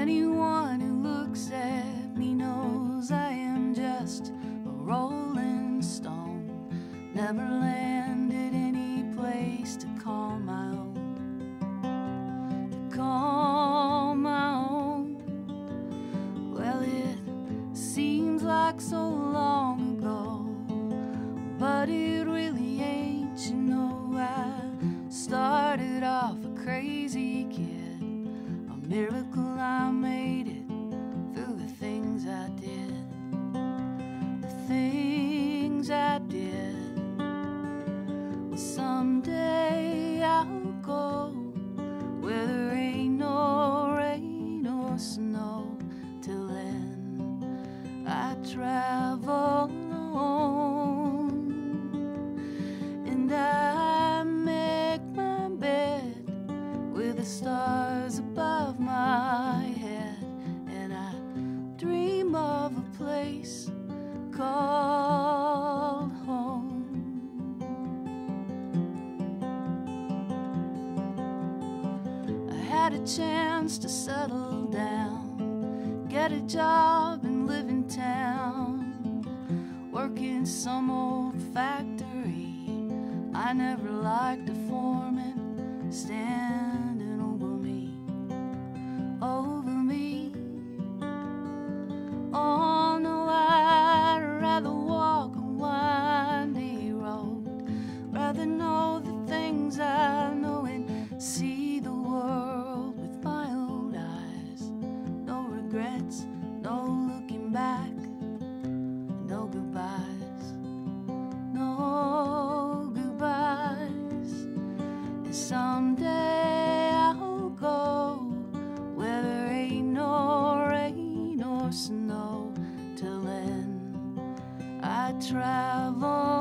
Anyone who looks at me knows I am just a rolling stone, never landed any place to call my own, to call my own. Well, it seems like so long ago, but it really ain't. You know, I started off a crazy kid, a miracle I made it through the things I did, the things I did. Well, someday I'll go where there ain't no rain or snow. Till then I travel alone, and I make my bed with the stars above my head, and I dream of a place called home. I had a chance to settle down, get a job and live in town, work in some old factory. I never liked a foreman standing over me, over me. Oh no, I'd rather walk a winding road, rather know the things I know and see the world with my own eyes. No regrets, no looking back, no goodbyes, no goodbyes. And someday I'll go where there ain't no rain or snow. Till then I travel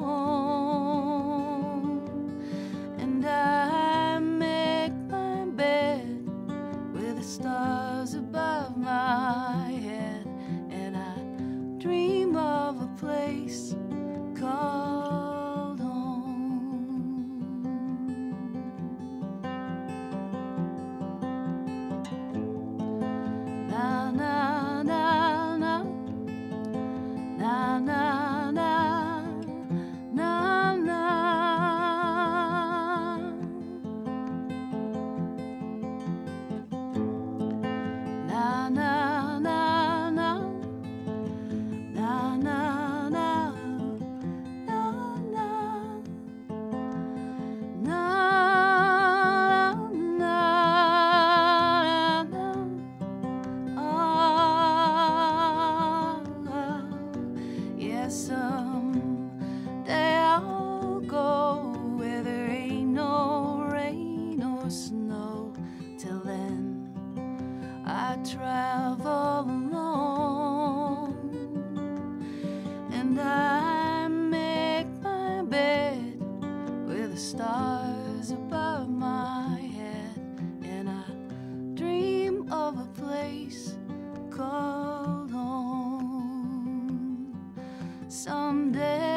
alone, and I make my bed with the stars above my head, and I dream of a place called home. Na na na na, na na na, na na. Na na na na, na na na, na na, na na na. Yes, someday I'll go where there ain't no rain or snow. Till then I travel alone, and I make my bed with the stars above my head, and I dream of a place called home. Someday